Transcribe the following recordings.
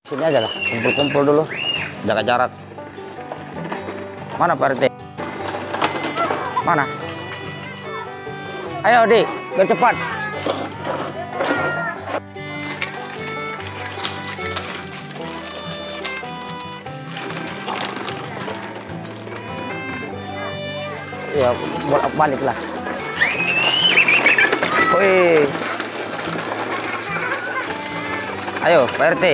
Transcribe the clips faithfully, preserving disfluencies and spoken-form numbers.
Sini aja lah, kumpul-kumpul dulu, jaga jarak. Mana Pak R T? Mana? Ayo Dik, biar cepat. Ya, bolak-balik lah. Wih. Ayo Pak R T.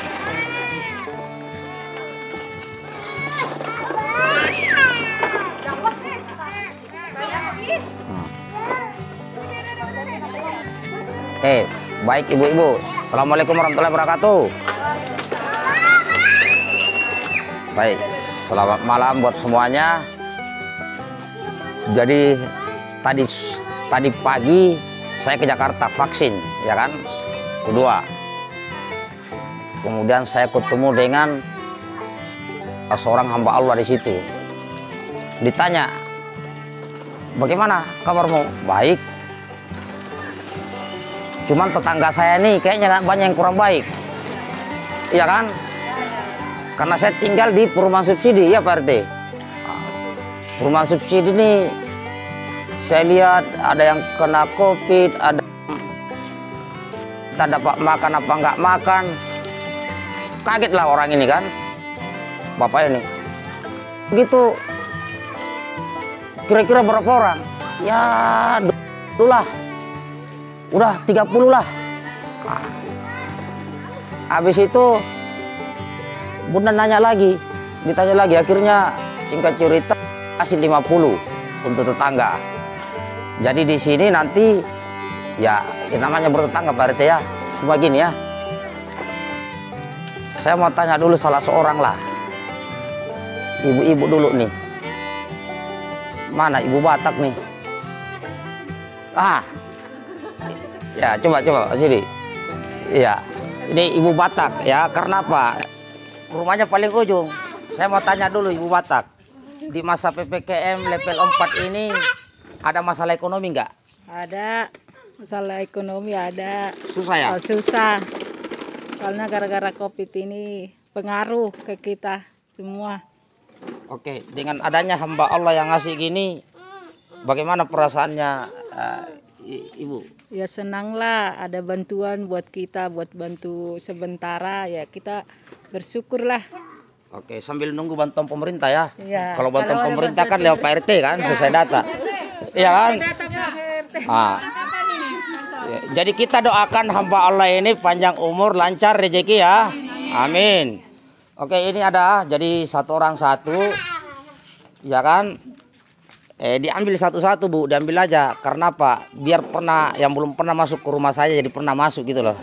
Eh, baik ibu-ibu. Assalamualaikum warahmatullahi wabarakatuh. Baik, selamat malam buat semuanya. Jadi tadi tadi pagi saya ke Jakarta vaksin, ya kan? Kedua. Kemudian saya ketemu dengan seorang hamba Allah di situ. Ditanya, bagaimana kabarmu? Baik. Cuman tetangga saya nih kayaknya banyak yang kurang baik, iya kan? Karena saya tinggal di perumahan subsidi, ya Pak R T. Perumahan subsidi nih, saya lihat ada yang kena COVID, ada tak dapat makan apa nggak makan. Kaget lah orang ini kan, bapak ini. Begitu, kira-kira berapa orang? Ya, dulu lah. Udah tiga puluh lah. Nah, habis itu Bunda nanya lagi, ditanya lagi, akhirnya singkat cerita kasih lima puluh untuk tetangga. Jadi di sini nanti ya, ya namanya bertetangga Pak R T ya. Cuma gini ya. Saya mau tanya dulu salah seorang lah. Ibu-ibu dulu nih. Mana ibu Batak nih? Ah. Ya, coba coba sini. Iya, ini ibu Batak ya. Karena apa? Rumahnya paling ujung. Saya mau tanya dulu ibu Batak. Di masa P P K M level empat ini ada masalah ekonomi nggak? Ada masalah ekonomi, ada. Susah ya? Oh, susah. Soalnya gara-gara COVID ini pengaruh ke kita semua. Oke, dengan adanya hamba Allah yang ngasih gini, bagaimana perasaannya uh, ibu? Ya senang lah, ada bantuan buat kita, buat bantu sementara ya, kita bersyukurlah. Oke, sambil nunggu bantuan pemerintah ya. Ya, kalau bantuan kalau pemerintah kan bantuan lewat Pak R T kan, ya. Selesai data. Iya kan? Ah. Ya, jadi kita doakan hamba Allah ini panjang umur, lancar rezeki ya. Amin. Oke, ini ada jadi satu orang satu, ya kan? Eh diambil satu-satu Bu, diambil aja. Karena apa? Biar pernah yang belum pernah masuk ke rumah saya jadi pernah masuk gitu loh.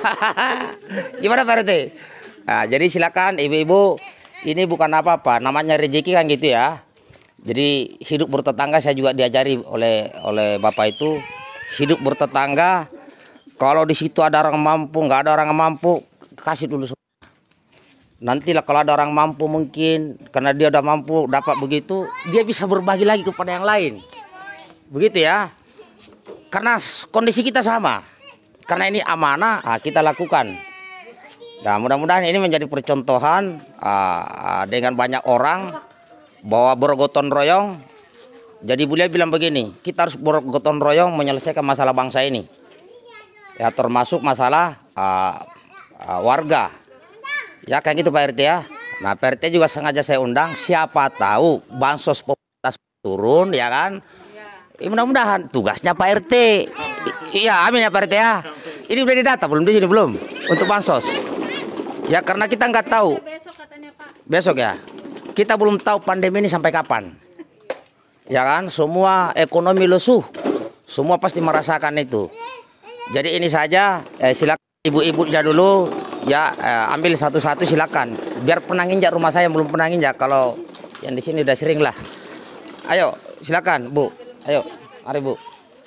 Gimana Pak R T? Nah, jadi silakan ibu-ibu. Ini bukan apa-apa, namanya rezeki kan gitu ya. Jadi hidup bertetangga saya juga diajari oleh oleh bapak itu, hidup bertetangga. Kalau di situ ada orang mampu, nggak ada orang mampu, kasih dulu. Nantilah kalau ada orang mampu mungkin karena dia udah mampu dapat begitu, dia bisa berbagi lagi kepada yang lain. Begitu ya. Karena kondisi kita sama. Karena ini amanah, nah kita lakukan. Nah, mudah-mudahan ini menjadi percontohan uh, dengan banyak orang bahwa bergotong royong. Jadi beliau bilang begini, kita harus bergotong royong menyelesaikan masalah bangsa ini. Ya termasuk masalah uh, uh, warga. Ya kayak gitu Pak R T ya. Nah Pak R T juga sengaja saya undang, siapa tahu bansos pemerintah turun ya kan. Ya, mudah-mudahan tugasnya Pak R T. Iya amin ya Pak R T ya. Ini udah didata belum di sini belum untuk bansos. Ya karena kita nggak tahu. Besok ya. Kita belum tahu pandemi ini sampai kapan. Ya kan semua ekonomi lesuh. Semua pasti merasakan itu. Jadi ini saja eh, silakan ibu-ibu dulu. Ya eh, ambil satu-satu silakan. Biar pernah nginjak rumah saya yang belum pernah nginjak. Kalau yang di sini udah sering lah. Ayo silakan Bu. Ayo mari Bu.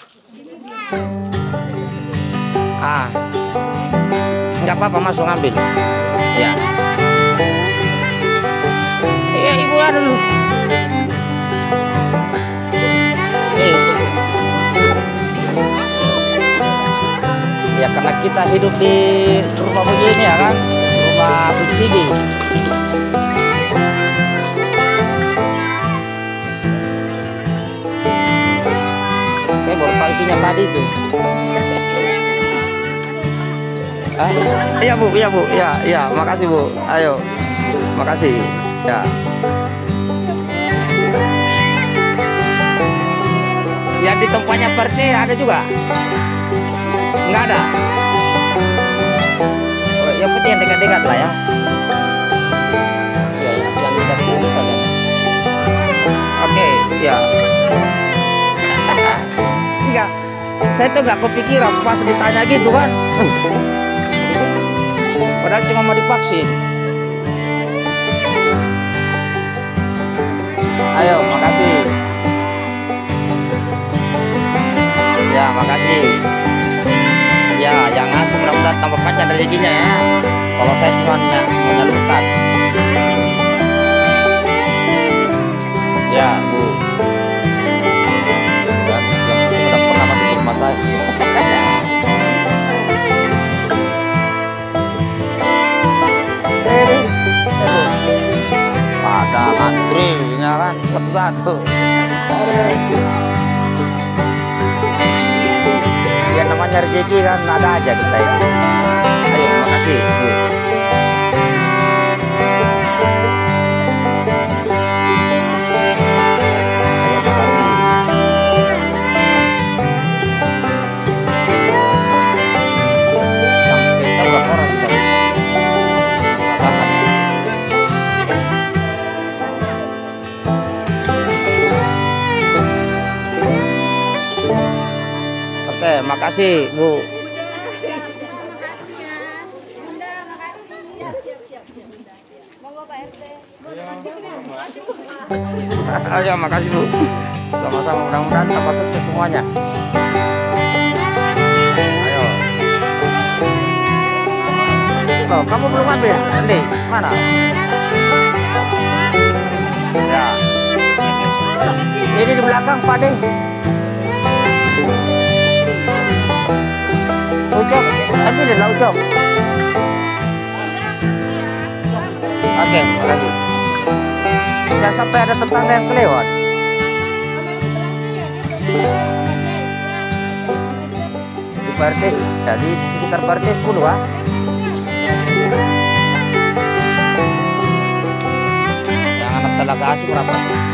Ah, nggak apa-apa masuk ngambil. Ya. Iya ibu ada dulu. Eh. Ya karena kita hidup di rumah begini ya kan, rumah tadi itu. Ah, iya Bu, iya Bu, iya, iya, makasih Bu. Ayo, makasih. Ya. Yang di tempatnya P R T ada juga? Nggak ada? Oh, yang penting yang dekat-dekat lah ya. Ya, ya, yang dekat sini kalian. Oke, ya. Enggak, saya tuh nggak kepikiran pas ditanya gitu kan. Padahal cuma mau divaksin. Ayo, makasih. Ya, makasih. Ya, yang ngasih mudah-mudahan tambah panjang rezekinya ya. Kalau saya cuma menyalurkan. Ya, Bu. Dan yang penting udah pernah masuk ke rumah saya. Ada antrinya kan satu-satu. Ya namanya rezeki kan ada aja kita ini. Ayo, makasih Bu. Ayo, makasih. Yang kita berapa orang kita? Tahan. Oke, makasih Bu. Oh ya, makasih Bu. Sama-sama, mudah-mudahan tambah sukses semuanya. Ayo. Loh, kamu belum ambil? Andi, mana? Ya. Ini di belakang, Pak De. Ucok, ambillah Ucok. Oke, makasih. Jangan sampai ada tetangga yang kelewat. Di P R T, ya, di sekitar P R T sepuluh ah. Yang anak Telaga Asih berapa?